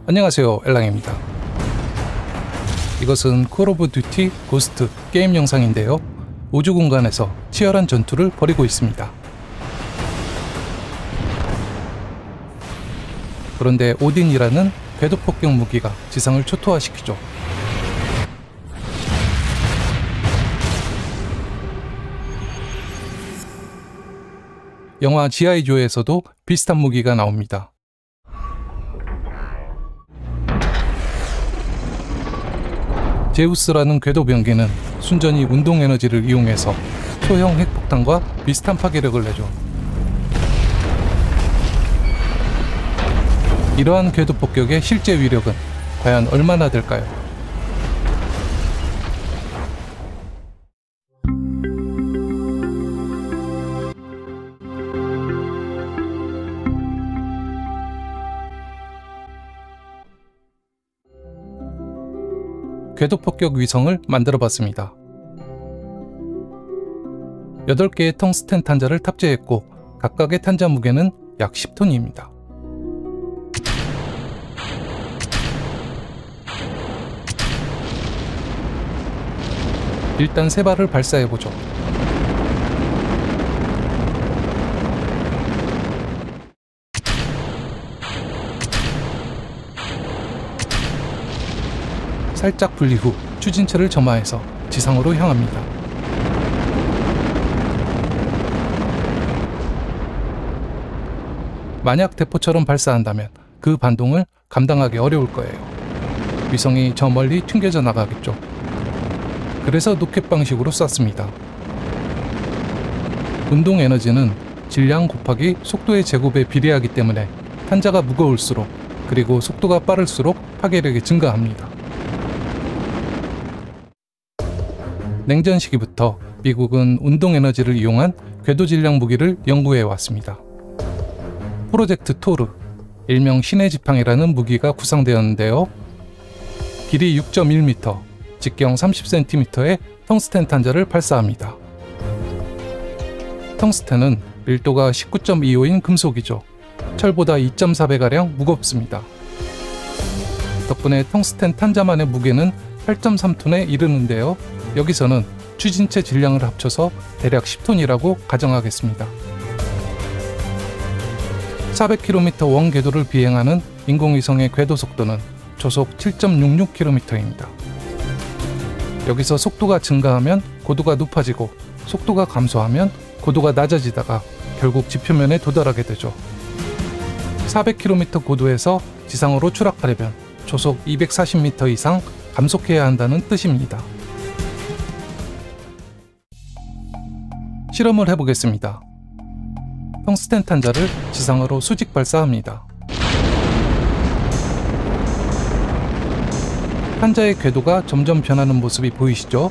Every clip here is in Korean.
안녕하세요, 엘랑입니다. 이것은 콜 오브 듀티 고스트 게임 영상인데요. 우주 공간에서 치열한 전투를 벌이고 있습니다. 그런데 오딘이라는 궤도 폭격 무기가 지상을 초토화시키죠. 영화 G.I. 조에서도 비슷한 무기가 나옵니다. 제우스라는 궤도 병기는 순전히 운동 에너지를 이용해서 소형 핵폭탄과 비슷한 파괴력을 내죠. 이러한 궤도 폭격의 실제 위력은 과연 얼마나 될까요? 궤도 폭격 위성을 만들어 봤습니다. 8개의 텅스텐 탄자를 탑재했고 각각의 탄자 무게는 약 10톤입니다. 일단 3발을 발사해보죠. 살짝 분리 후 추진체를 점화해서 지상으로 향합니다. 만약 대포처럼 발사한다면 그 반동을 감당하기 어려울 거예요. 위성이 저 멀리 튕겨져 나가겠죠. 그래서 로켓 방식으로 쐈습니다. 운동 에너지는 질량 곱하기 속도의 제곱에 비례하기 때문에 탄자가 무거울수록 그리고 속도가 빠를수록 파괴력이 증가합니다. 냉전 시기부터 미국은 운동 에너지를 이용한 궤도 질량 무기를 연구해 왔습니다. 프로젝트 토르, 일명 신의 지팡이라는 무기가 구상되었는데요. 길이 6.1m, 직경 30cm의 텅스텐 탄자를 발사합니다. 텅스텐은 밀도가 19.25인 금속이죠. 철보다 2.4배가량 무겁습니다. 덕분에 텅스텐 탄자만의 무게는 8.3톤에 이르는데요. 여기서는 추진체 질량을 합쳐서 대략 10톤이라고 가정하겠습니다. 400km 원 궤도를 비행하는 인공위성의 궤도 속도는 초속 7.66km입니다. 여기서 속도가 증가하면 고도가 높아지고 속도가 감소하면 고도가 낮아지다가 결국 지표면에 도달하게 되죠. 400km 고도에서 지상으로 추락하려면 초속 240m 이상 감속해야 한다는 뜻입니다. 실험을 해보겠습니다. 텅스텐 탄자를 지상으로 수직 발사합니다. 탄자의 궤도가 점점 변하는 모습이 보이시죠?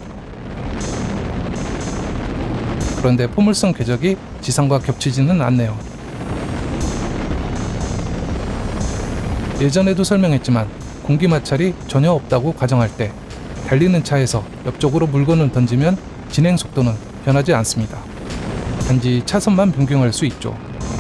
그런데 포물선 궤적이 지상과 겹치지는 않네요. 예전에도 설명했지만 공기 마찰이 전혀 없다고 가정할 때 달리는 차에서 옆쪽으로 물건을 던지면 진행 속도는 변하지 않습니다. 단지 차선만 변경할 수 있죠.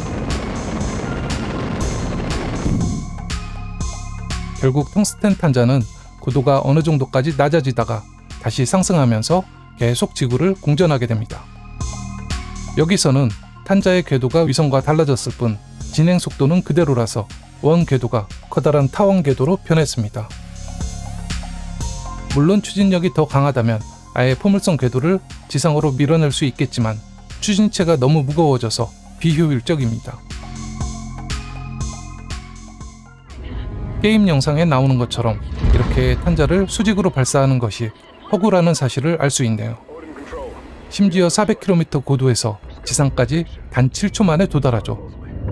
결국 텅스텐 탄자는 고도가 어느 정도까지 낮아지다가 다시 상승하면서 계속 지구를 공전하게 됩니다. 여기서는 탄자의 궤도가 위성과 달라졌을 뿐 진행 속도는 그대로라서 원 궤도가 커다란 타원 궤도로 변했습니다. 물론 추진력이 더 강하다면 아예 포물선 궤도를 지상으로 밀어낼 수 있겠지만 추진체가 너무 무거워져서 비효율적입니다. 게임 영상에 나오는 것처럼 이렇게 탄자를 수직으로 발사하는 것이 허구라는 사실을 알 수 있네요. 심지어 400km 고도에서 지상까지 단 7초 만에 도달하죠.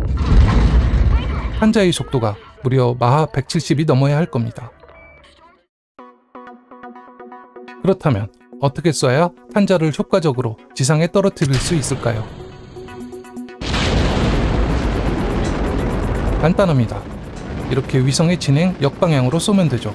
탄자의 속도가 무려 마하 170이 넘어야 할 겁니다. 그렇다면 어떻게 쏴야 탄자를 효과적으로 지상에 떨어뜨릴 수 있을까요? 간단합니다. 이렇게 위성의 진행 역방향으로 쏘면 되죠.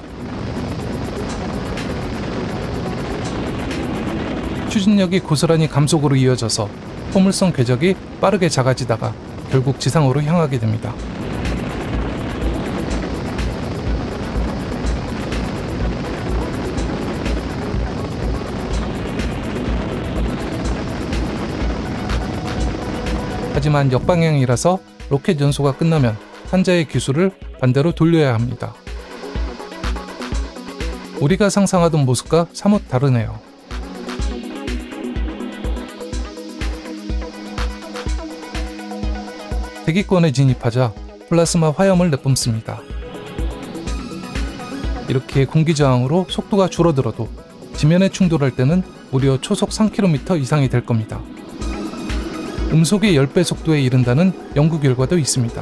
추진력이 고스란히 감속으로 이어져서 포물선 궤적이 빠르게 작아지다가 결국 지상으로 향하게 됩니다. 하지만 역방향이라서 로켓 연소가 끝나면 탄자의 기술을 반대로 돌려야 합니다. 우리가 상상하던 모습과 사뭇 다르네요. 대기권에 진입하자 플라스마 화염을 내뿜습니다. 이렇게 공기저항으로 속도가 줄어들어도 지면에 충돌할 때는 무려 초속 3km 이상이 될 겁니다. 음속의 10배 속도에 이른다는 연구 결과도 있습니다.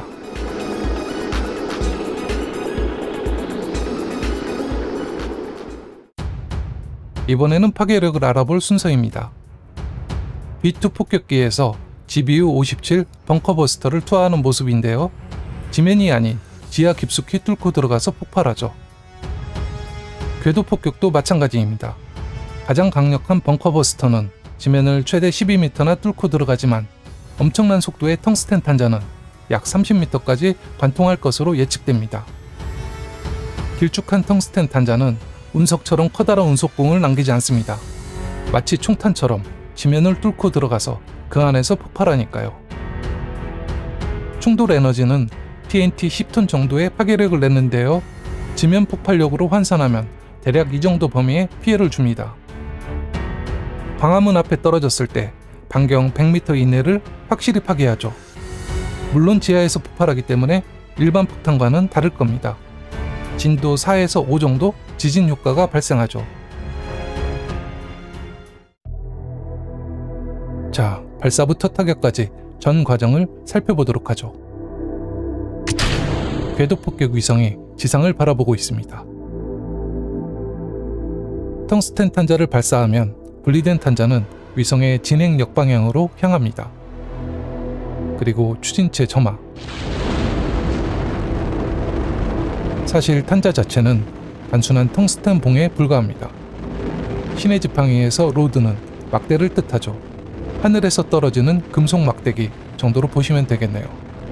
이번에는 파괴력을 알아볼 순서입니다. B2 폭격기에서 GBU-57 벙커버스터를 투하하는 모습인데요. 지면이 아닌 지하 깊숙이 뚫고 들어가서 폭발하죠. 궤도 폭격도 마찬가지입니다. 가장 강력한 벙커버스터는 지면을 최대 12m나 뚫고 들어가지만 엄청난 속도의 텅스텐 탄자는 약 30m까지 관통할 것으로 예측됩니다. 길쭉한 텅스텐 탄자는 운석처럼 커다란 운석공을 남기지 않습니다. 마치 총탄처럼 지면을 뚫고 들어가서 그 안에서 폭발하니까요. 충돌 에너지는 TNT 10톤 정도의 파괴력을 냈는데요. 지면 폭발력으로 환산하면 대략 이 정도 범위의 피해를 줍니다. 광화문 앞에 떨어졌을 때 반경 100m 이내를 확실히 파괴하죠. 물론 지하에서 폭발하기 때문에 일반 폭탄과는 다를 겁니다. 진도 4에서 5 정도 지진 효과가 발생하죠. 자, 발사부터 타격까지 전 과정을 살펴보도록 하죠. 궤도 폭격 위성이 지상을 바라보고 있습니다. 텅스텐 탄자를 발사하면 분리된 탄자는 위성의 진행 역방향으로 향합니다. 그리고 추진체 점화. 사실 탄자 자체는 단순한 텅스텐 봉에 불과합니다. 신의 지팡이에서 로드는 막대를 뜻하죠. 하늘에서 떨어지는 금속 막대기 정도로 보시면 되겠네요.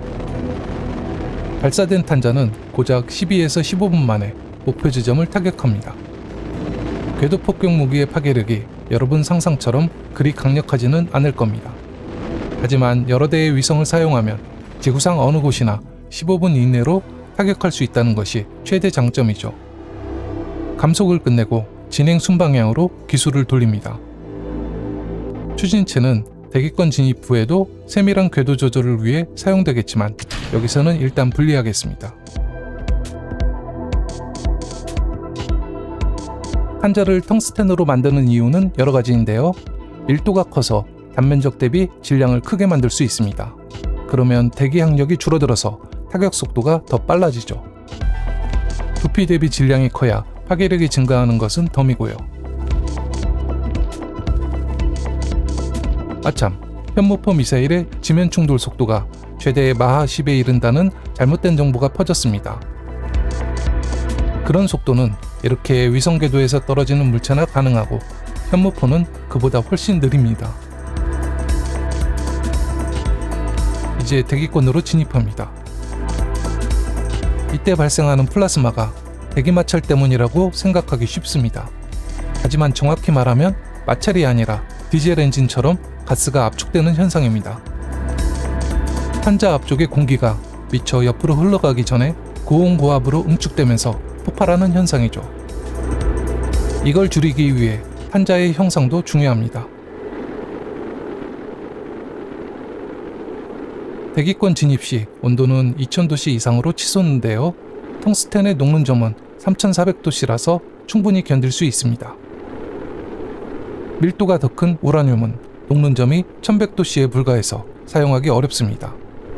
발사된 탄자는 고작 12에서 15분 만에 목표 지점을 타격합니다. 궤도 폭격 무기의 파괴력이 여러분 상상처럼 그리 강력하지는 않을 겁니다. 하지만 여러 대의 위성을 사용하면 지구상 어느 곳이나 15분 이내로 타격할 수 있다는 것이 최대 장점이죠. 감속을 끝내고 진행 순방향으로 기술을 돌립니다. 추진체는 대기권 진입 후에도 세밀한 궤도 조절을 위해 사용되겠지만 여기서는 일단 분리하겠습니다. 탄자를 텅스텐으로 만드는 이유는 여러 가지인데요. 밀도가 커서 단면적 대비 질량을 크게 만들 수 있습니다. 그러면 대기 항력이 줄어들어서 타격 속도가 더 빨라지죠. 부피 대비 질량이 커야 파괴력이 증가하는 것은 덤이고요. 아참, 현무포 미사일의 지면 충돌 속도가 최대 마하 10에 이른다는 잘못된 정보가 퍼졌습니다. 그런 속도는 이렇게 위성 궤도에서 떨어지는 물체나 가능하고 현무포는 그보다 훨씬 느립니다. 이제 대기권으로 진입합니다. 이때 발생하는 플라스마가 대기마찰 때문이라고 생각하기 쉽습니다. 하지만 정확히 말하면 마찰이 아니라 디젤 엔진처럼 가스가 압축되는 현상입니다. 탄자 앞쪽의 공기가 미처 옆으로 흘러가기 전에 고온고압으로 응축되면서 폭발하는 현상이죠. 이걸 줄이기 위해 탄자의 형상도 중요합니다. 대기권 진입 시 온도는 2000도씨 이상으로 치솟는데요. 텅스텐의 녹는 점은 3400도씨라서 충분히 견딜 수 있습니다. 밀도가 더 큰 우라늄은 녹는 점이 1100도씨에 불과해서 사용하기 어렵습니다.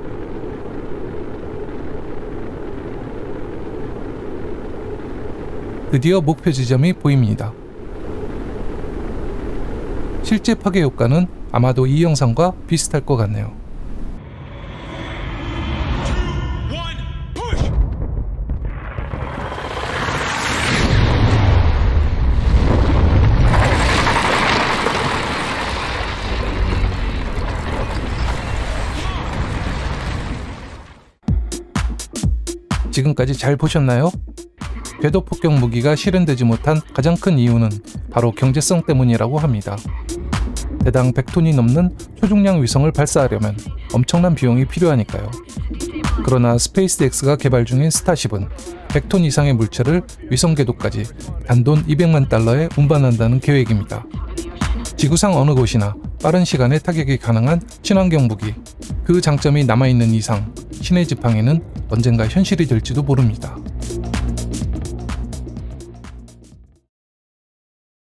드디어 목표 지점이 보입니다. 실제 파괴 효과는 아마도 이 영상과 비슷할 것 같네요. 지금까지 잘 보셨나요? 궤도 폭격 무기가 실현되지 못한 가장 큰 이유는 바로 경제성 때문이라고 합니다. 대당 100톤이 넘는 초중량 위성을 발사하려면 엄청난 비용이 필요하니까요. 그러나 스페이스X가 개발 중인 스타쉽은 100톤 이상의 물체를 위성 궤도까지 단돈 200만 달러에 운반한다는 계획입니다. 지구상 어느 곳이나 빠른 시간에 타격이 가능한 친환경 무기, 그 장점이 남아있는 이상 신의 지팡이는 언젠가 현실이 될지도 모릅니다.